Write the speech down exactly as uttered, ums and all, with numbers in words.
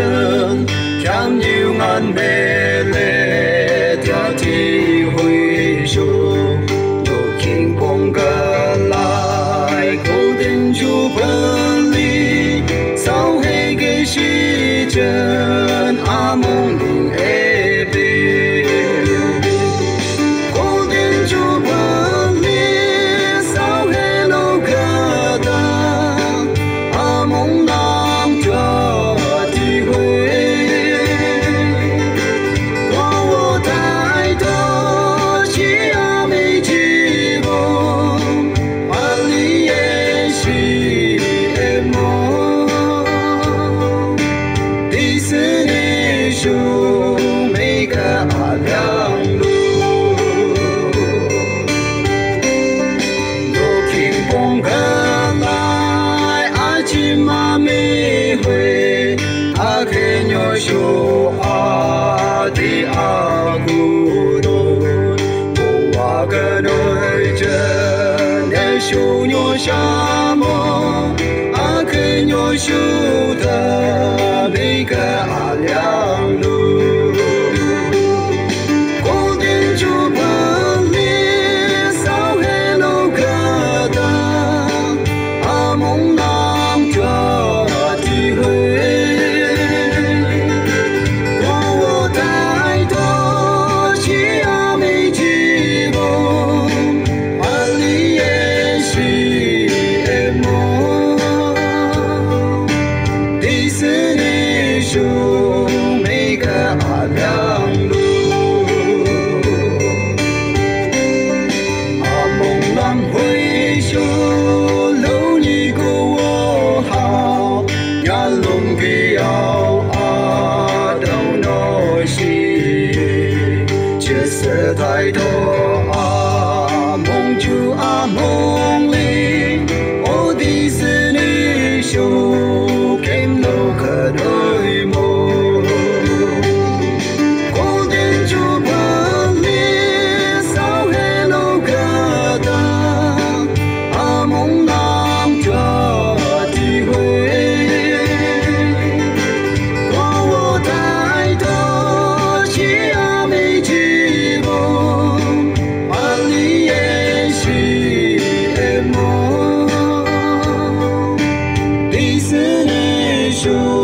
chân chẳng nhiều ngàn bề lệ theo thì huy xuống đồ kinh bông gà lại cố tình chú bần ly sau hệ gây sĩ chân a mong đình ê bê cố tình chú bần ly sau hệ lâu gà ta a mong nam cho thì huy có vô thái thơ chỉ a mê chỉ vô a lý ê sĩ em mô đi sư nê shu mê ca a lăng lu đồ kinh bông gà lại a chi ma mê huê a khê nhô shu a đi a gu đô bồ a cơ nôi chân nê shu nhô sa mô a khê nhô shu thơ mê ca a lăng lu cố tình chú bần ly sao hệ lâu gà ta a mong nam cho thì huê có vô thái thơ chỉ a mê chỉ vô a lý ê sĩ em mô đi sư nê shu mê ca a lăng lu a mong nam huê shu lâu nhị cô vô hào nhà lùng vi ao a đâu nói xì chia sẻ thái thơ a mong chú a mong linh ô đi sư nê shu kem lâu khờ đôi mô cố tình chú bần ly sao hệ lâu gà ta a mong nam cho thì huê có vô thái thơ chỉ a mê chỉ vô a lý ê sĩ em mô đi sư nê shu